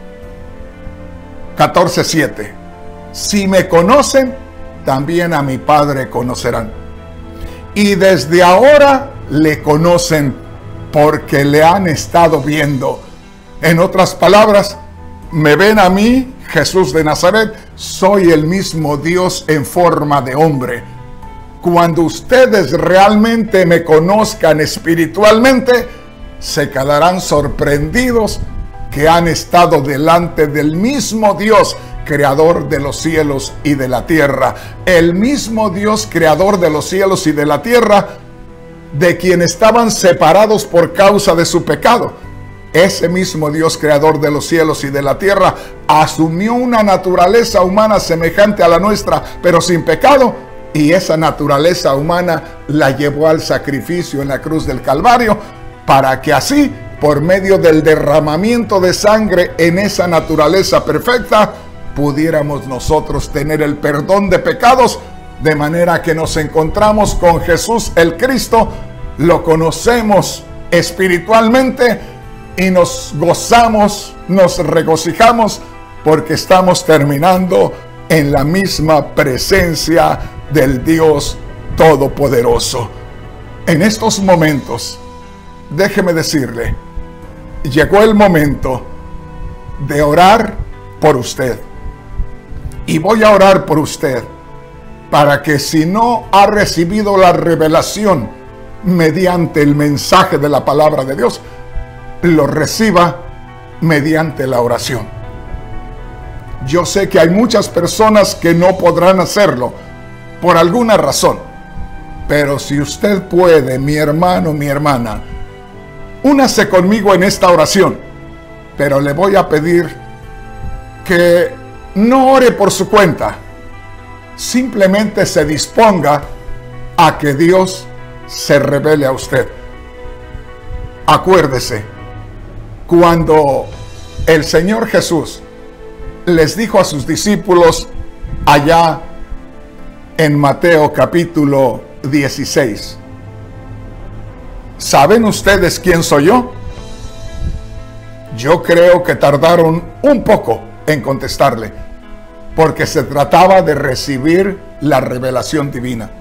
catorce siete, si me conocen, también a mi Padre conocerán. Y desde ahora le conocen porque le han estado viendo. En otras palabras, me ven a mí, Jesús de Nazaret, soy el mismo Dios en forma de hombre. Cuando ustedes realmente me conozcan espiritualmente, se quedarán sorprendidos que han estado delante del mismo Dios, creador de los cielos y de la tierra. El mismo Dios, creador de los cielos y de la tierra, de quien estaban separados por causa de su pecado. Ese mismo Dios, creador de los cielos y de la tierra, asumió una naturaleza humana semejante a la nuestra, pero sin pecado, y esa naturaleza humana la llevó al sacrificio en la cruz del Calvario, para que así, por medio del derramamiento de sangre en esa naturaleza perfecta, pudiéramos nosotros tener el perdón de pecados, de manera que nos encontramos con Jesús el Cristo, lo conocemos espiritualmente, y nos gozamos, nos regocijamos, porque estamos terminando en la misma presencia del Dios Todopoderoso. En estos momentos, déjeme decirle, llegó el momento de orar por usted. Y voy a orar por usted para que, si no ha recibido la revelación mediante el mensaje de la palabra de Dios, lo reciba mediante la oración. Yo sé que hay muchas personas que no podrán hacerlo por alguna razón, pero si usted puede, mi hermano, mi hermana, únase conmigo en esta oración, pero le voy a pedir que no ore por su cuenta, simplemente se disponga a que Dios se revele a usted. Acuérdese, cuando el Señor Jesús les dijo a sus discípulos allá en Mateo capítulo dieciséis, ¿saben ustedes quién soy yo? Yo creo que tardaron un poco en contestarle, porque se trataba de recibir la revelación divina.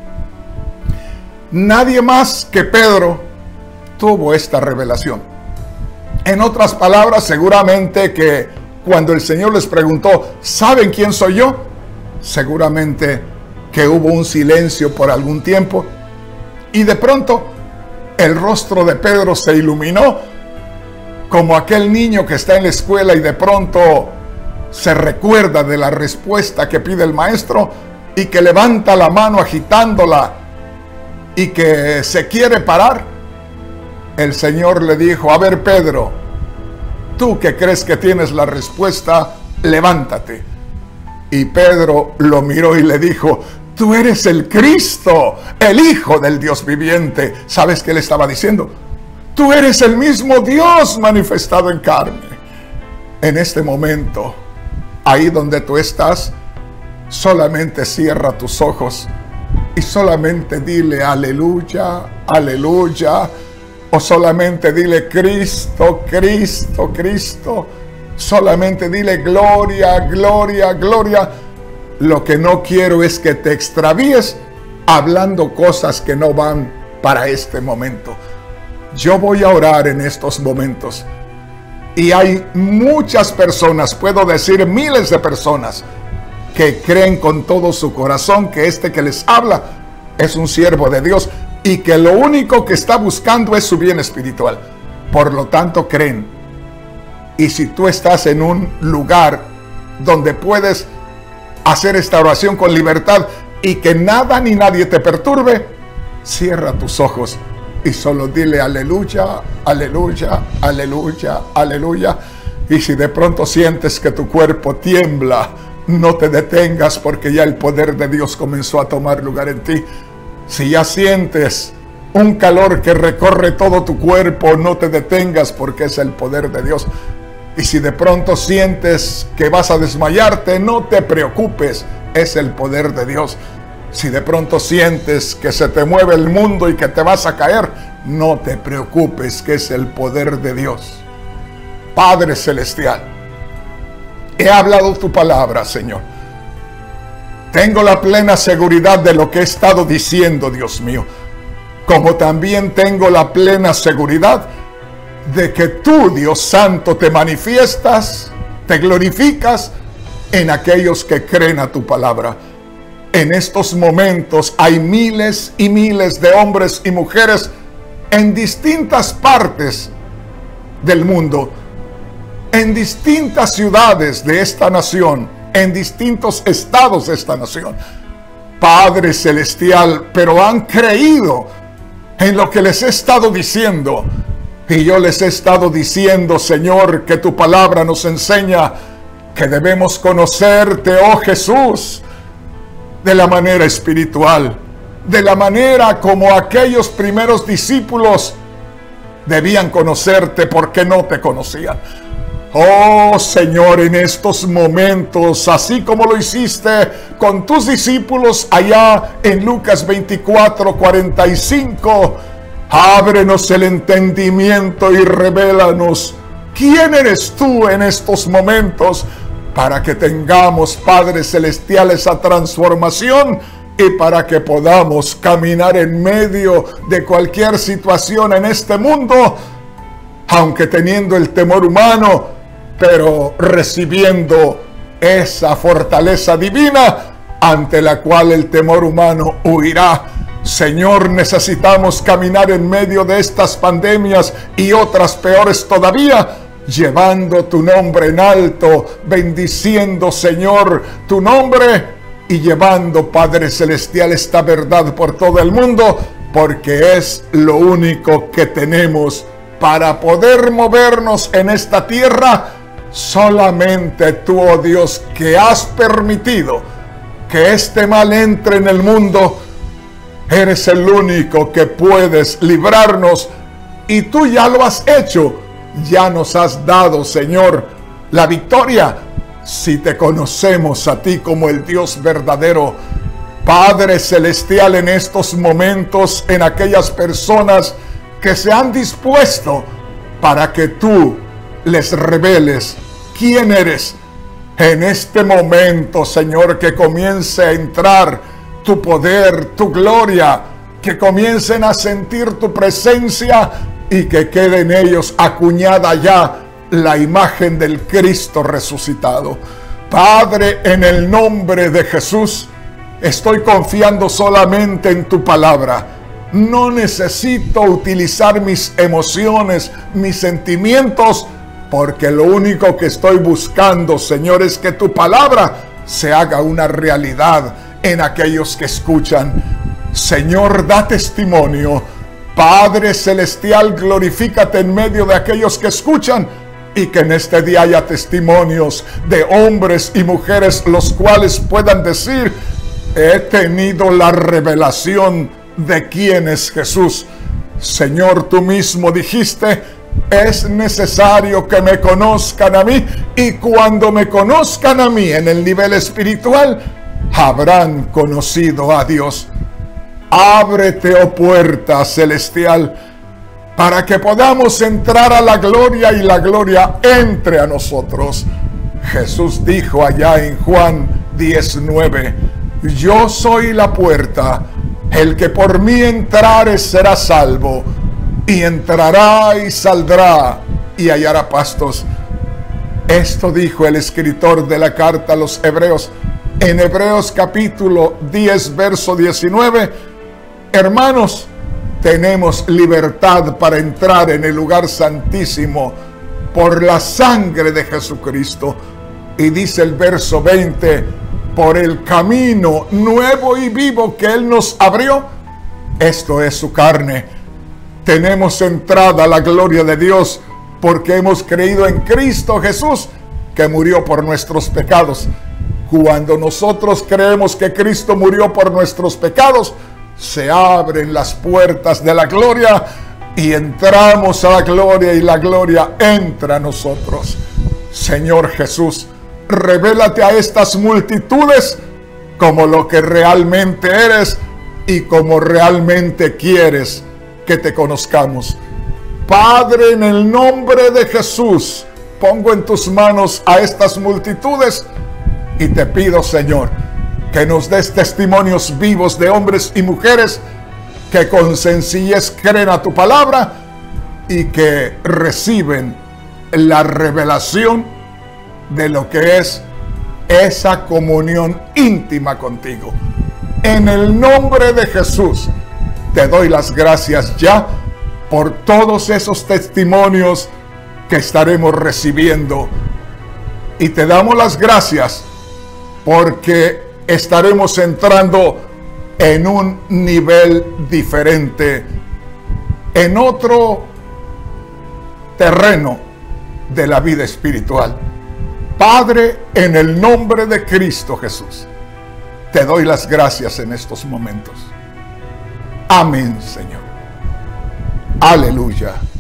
Nadie más que Pedro tuvo esta revelación. En otras palabras, seguramente que cuando el Señor les preguntó, ¿saben quién soy yo? Seguramente que hubo un silencio por algún tiempo, y de pronto el rostro de Pedro se iluminó como aquel niño que está en la escuela y de pronto se recuerda de la respuesta que pide el maestro, y que levanta la mano agitándola y que se quiere parar, el Señor le dijo: a ver, Pedro, tú que crees que tienes la respuesta, levántate. Y Pedro lo miró y le dijo: tú eres el Cristo, el Hijo del Dios viviente. ¿Sabes qué le estaba diciendo? Tú eres el mismo Dios manifestado en carne. En este momento, ahí donde tú estás, solamente cierra tus ojos y solamente dile aleluya, aleluya. O solamente dile Cristo, Cristo, Cristo. Solamente dile gloria, gloria, gloria. Lo que no quiero es que te extravíes hablando cosas que no van para este momento. Yo voy a orar en estos momentos. Y hay muchas personas, puedo decir miles de personas, que creen con todo su corazón que este que les habla es un siervo de Dios y que lo único que está buscando es su bien espiritual. Por lo tanto, creen. Y si tú estás en un lugar donde puedes hacer esta oración con libertad y que nada ni nadie te perturbe, cierra tus ojos y solo dile aleluya, aleluya, aleluya, aleluya. Y si de pronto sientes que tu cuerpo tiembla, no te detengas, porque ya el poder de Dios comenzó a tomar lugar en ti. Si ya sientes un calor que recorre todo tu cuerpo, no te detengas, porque es el poder de Dios. Y si de pronto sientes que vas a desmayarte, no te preocupes, es el poder de Dios. Si de pronto sientes que se te mueve el mundo y que te vas a caer, no te preocupes, que es el poder de Dios. Padre Celestial, he hablado tu palabra, Señor. Tengo la plena seguridad de lo que he estado diciendo, Dios mío. Como también tengo la plena seguridad de que tú, Dios Santo, te manifiestas, te glorificas en aquellos que creen a tu palabra. En estos momentos hay miles y miles de hombres y mujeres en distintas partes del mundo, en distintas ciudades de esta nación, en distintos estados de esta nación, Padre Celestial, pero han creído en lo que les he estado diciendo. Y yo les he estado diciendo, Señor, que tu palabra nos enseña que debemos conocerte, oh Jesús, de la manera espiritual, de la manera como aquellos primeros discípulos debían conocerte porque no te conocían. Oh Señor, en estos momentos, así como lo hiciste con tus discípulos allá en Lucas veinticuatro, cuarenta y cinco, ábrenos el entendimiento y revélanos quién eres tú en estos momentos, para que tengamos, Padre Celestial, esa transformación y para que podamos caminar en medio de cualquier situación en este mundo, aunque teniendo el temor humano, pero recibiendo esa fortaleza divina ante la cual el temor humano huirá. Señor, necesitamos caminar en medio de estas pandemias y otras peores todavía, llevando tu nombre en alto, bendiciendo, Señor, tu nombre y llevando, Padre Celestial, esta verdad por todo el mundo, porque es lo único que tenemos para poder movernos en esta tierra. Solamente tú, oh Dios, que has permitido que este mal entre en el mundo, eres el único que puedes librarnos, y tú ya lo has hecho. Ya nos has dado, Señor, la victoria si te conocemos a ti como el Dios verdadero. Padre Celestial, en estos momentos, en aquellas personas que se han dispuesto para que tú les reveles quién eres, en este momento, Señor, que comience a entrar tu poder, tu gloria, que comiencen a sentir tu presencia y que quede en ellos acuñada ya la imagen del Cristo resucitado. Padre, en el nombre de Jesús, estoy confiando solamente en tu palabra. No necesito utilizar mis emociones, mis sentimientos, porque lo único que estoy buscando, Señor, es que tu palabra se haga una realidad en aquellos que escuchan. Señor, da testimonio. Padre Celestial, glorifícate en medio de aquellos que escuchan, y que en este día haya testimonios de hombres y mujeres los cuales puedan decir: he tenido la revelación de quién es Jesús. Señor, tú mismo dijiste: es necesario que me conozcan a mí, y cuando me conozcan a mí en el nivel espiritual, habrán conocido a Dios. Ábrete, oh puerta celestial, para que podamos entrar a la gloria y la gloria entre a nosotros. Jesús dijo allá en Juan diecinueve: yo soy la puerta, el que por mí entrare será salvo, y entrará y saldrá y hallará pastos. Esto dijo el escritor de la carta a los Hebreos en Hebreos capítulo diez, verso diecinueve. Hermanos, tenemos libertad para entrar en el lugar santísimo por la sangre de Jesucristo. Y dice el verso veinte: por el camino nuevo y vivo que Él nos abrió, esto es su carne, tenemos entrada a la gloria de Dios, porque hemos creído en Cristo Jesús, que murió por nuestros pecados. Cuando nosotros creemos que Cristo murió por nuestros pecados, se abren las puertas de la gloria y entramos a la gloria, y la gloria entra a nosotros. Señor Jesús, revélate a estas multitudes como lo que realmente eres y como realmente quieres que te conozcamos. Padre, en el nombre de Jesús, pongo en tus manos a estas multitudes y te pido, Señor, que nos des testimonios vivos de hombres y mujeres que con sencillez creen a tu palabra y que reciben la revelación de lo que es esa comunión íntima contigo. En el nombre de Jesús, te doy las gracias ya por todos esos testimonios que estaremos recibiendo. Y te damos las gracias porque estaremos entrando en un nivel diferente, en otro terreno de la vida espiritual. Padre, en el nombre de Cristo Jesús, te doy las gracias en estos momentos. Amén, Señor. Aleluya.